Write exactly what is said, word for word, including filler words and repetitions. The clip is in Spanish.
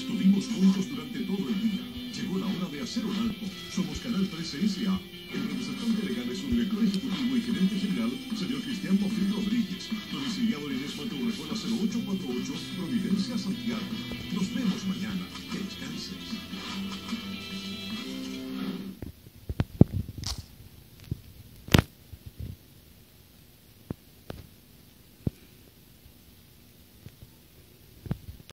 Estuvimos juntos durante todo el día. Llegó la hora de hacer un alto. Somos Canal trece S A. El representante legal es su director ejecutivo y gerente general, señor Cristian Bofil Rodríguez. Domiciliado en Inés Mato Rejuela cero ocho cuatro ocho, Providencia, Santiago. Nos vemos mañana.